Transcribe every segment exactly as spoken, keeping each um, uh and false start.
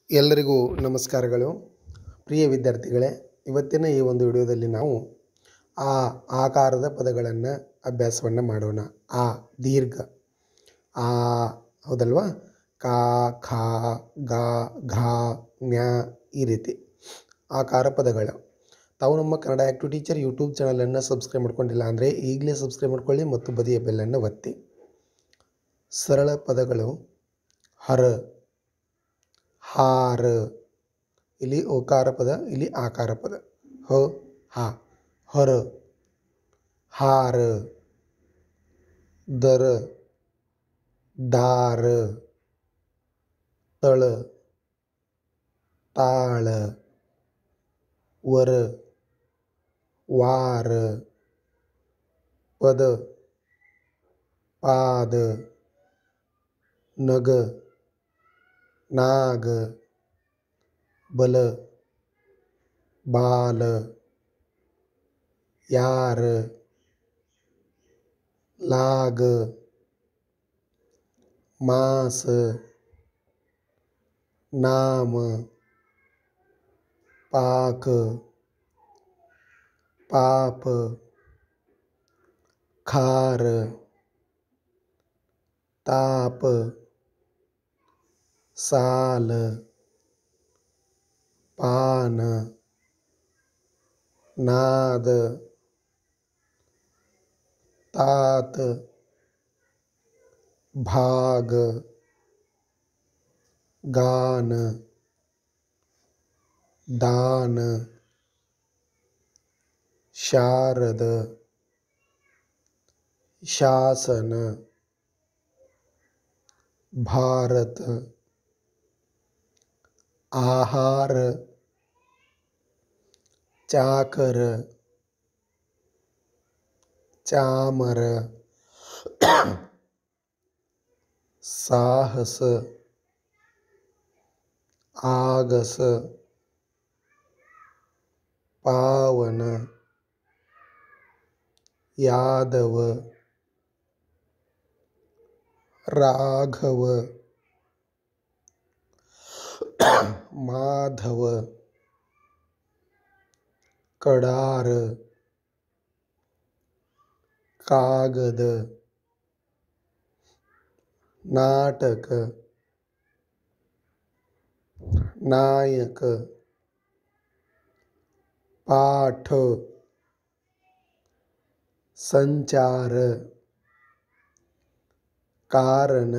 ಎಲ್ಲರಿಗೂ ನಮಸ್ಕಾರಗಳು. ಪ್ರಿಯ ವಿದ್ಯಾರ್ಥಿಗಳೇ, ಇವತ್ತಿನ ಈ ಒಂದು ವಿಡಿಯೋದಲ್ಲಿ ನಾವು ಆ ಆಕಾರದ ಪದಗಳನ್ನು ಅಭ್ಯಾಸವನ್ನು ಮಾಡೋಣ. ಆ ದೀರ್ಘ ಆ ಹೌದಲ್ವಾ? ಕಾ ಖಾ ಗಾ ಘಾ ಜ್ಞ ಈ ರೀತಿ ಆಕಾರ ಪದಗಳು. ತಾವು ನಮ್ಮ ಕನ್ನಡ ಆ್ಯಕ್ಟಿವ್ ಟೀಚರ್ ಯೂಟ್ಯೂಬ್ ಚಾನಲನ್ನು ಸಬ್ಸ್ಕ್ರೈಬ್ ಮಾಡ್ಕೊಂಡಿಲ್ಲ ಅಂದರೆ ಈಗಲೇ ಸಬ್ಸ್ಕ್ರೈಬ್ ಮಾಡ್ಕೊಳ್ಳಿ ಮತ್ತು ಬದಿಯ ಬೆಲ್ಲನ್ನು ಒತ್ತಿ. ಸರಳ ಪದಗಳು: ಹರ, ಹಾರ, ಇಲ್ಲಿ ಓಕಾರ ಪದ, ಇಲ್ಲಿ ಆಕಾರ ಪದ. ಹ ಹ ಹರ, ಹಾರ, ದರ, ದಾರ, ತಳ, ತಾಳ, ವರ, ವಾರ, ಪದ, ಪಾದ, ನಗ, ನಾಗ, ಬಲ, ಬಾಲ, ಯಾರ, ಲಾಗ, ಮಾಸ, ನಾಮ, ಪಾಕ, ಪಾಪ, ಖಾರ, ತಾಪ, ಸಾಲ, ಪಾನ, ನಾದ, ತಾತ, ಭಾಗ, ಗಾನ, ದಾನ, ಶಾರದ, ಶಾಸನ, ಭಾರತ, ಆಹಾರ, ಚಾಕರ, ಚಾಮರ, ಸಾಹಸ, ಆಗಸ, ಪಾವನ, ಯಾದವ, ರಾಘವ, ಮಾಧವ, ಕಡಾರ, ಕಾಗದ, ನಾಟಕ, ನಾಯಕ, ಪಾಠ, ಸಂಚಾರ, ಕಾರಣ,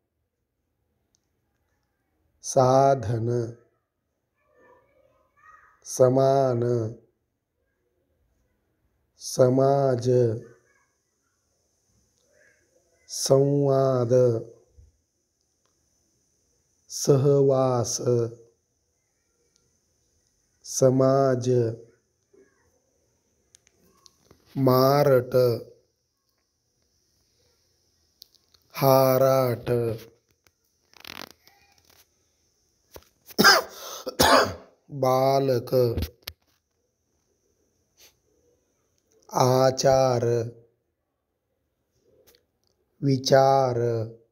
ಸಾಧನ, ಸಮಾನ, ಸಮಾಜ, ಸಂವಾದ, ಸಹವಾಸ, ಸಮಾಜ, ಮಾರಾಟ, ಹಾರಾಟ, ಬಾಲಕ, ಆಚಾರ, ವಿಚಾರ,